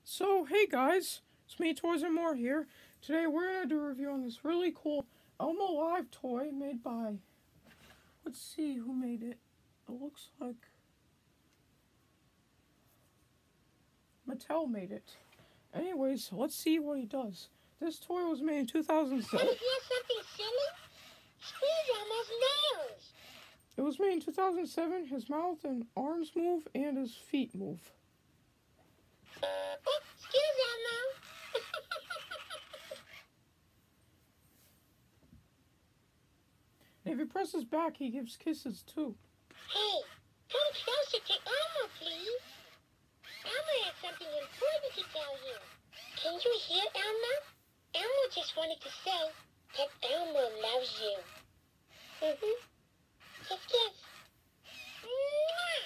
So, hey guys, it's me, Toys and More here. Today we're going to do a review on this really cool Elmo Live toy made by, let's see who made it. It looks like Mattel made it. Anyways, let's see what he does. This toy was made in 2007. Want to hear something silly? Squeeze Elmo's nose. It was made in 2007. His mouth and arms move and his feet move. Oh, excuse Elmo. And if he presses back, he gives kisses too. Hey, come closer to Elmo, please. Elmo has something important to tell you. Can you hear Elmo? Elmo just wanted to say that Elmo loves you. Kiss, kiss. Mwah!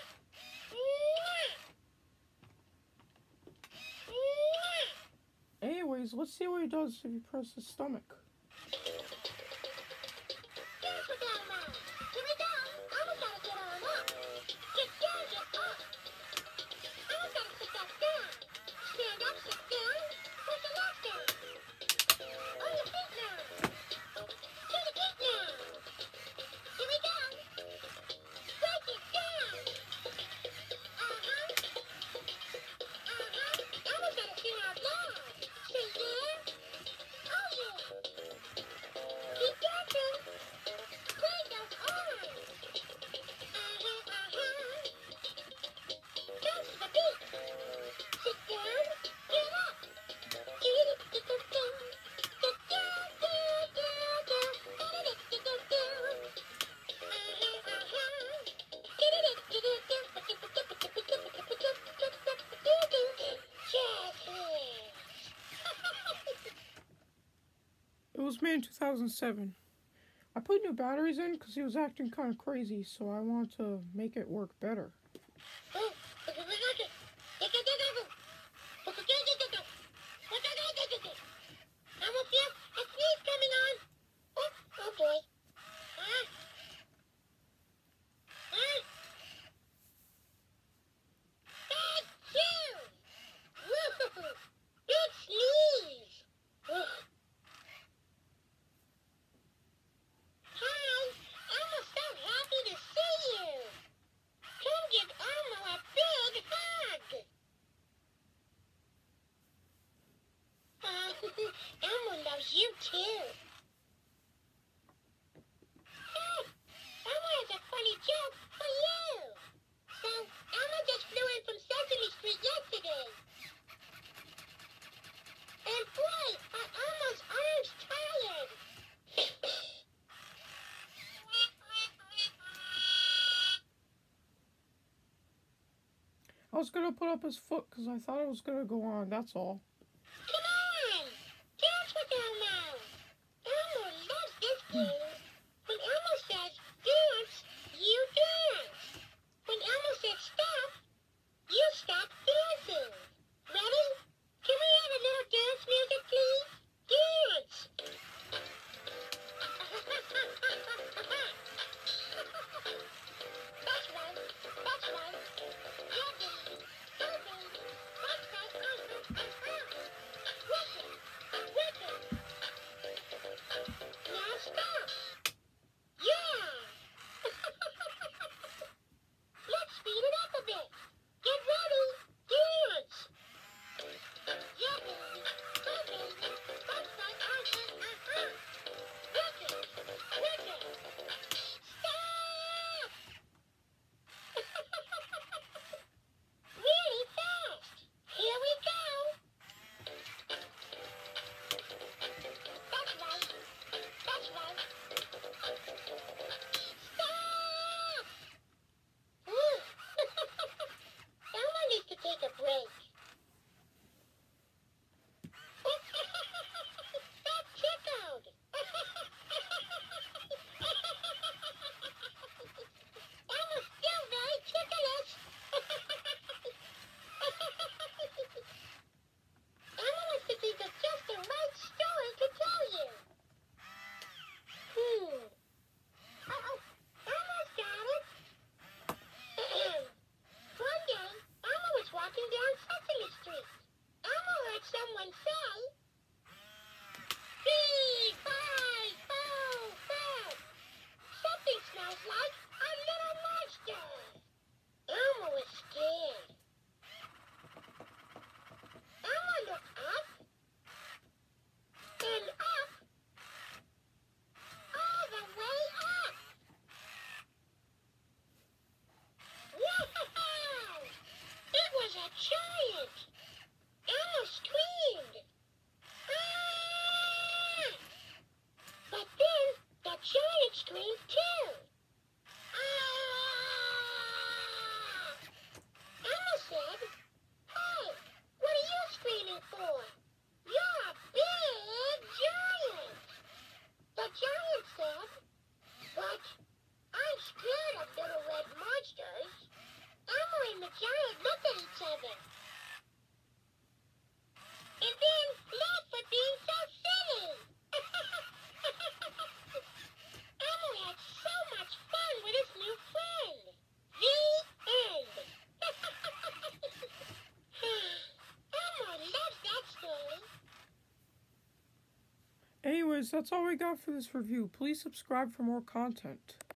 Mwah! Mwah! Anyways, let's see what he does if he presses his stomach. Dance with Elmo. Here we go. Elmo's gotta get on up. Get down, get up. Elmo's gotta sit back down. Stand up, sit down. Push your legs down. On your feet now. To the feet now. Here we go. Break it down. Elmo's gotta sing out loud. Say yeah. Oh yeah. Keep dancing. Play those arms. Dance to the beat. Sit down. Get up. Get down. Get down, down, down, down. Get down. It was made in 2007. I put new batteries in because he was acting kind of crazy, so I wanted to make it work better. Oh boy. Big sneeze. Hi, Elmo's so happy to see you. Come give Elmo a big hug. Elmo loves you too. Hey, Elmo has a funny joke for you. So, Elmo just flew in from Sesame Street yesterday. And boy, are Elmo's arms tired. I was going to put up his foot because I thought it was going to go on, that's all. Come on! Dance with Elmo! Elmo loves this game. When Elmo says dance, you dance. When Elmo says stop, you stop dancing. Ready? Can we have a little dance music, please? Dance! That's right. That's right. Now stop! Anyways, that's all we got for this review. Please subscribe for more content.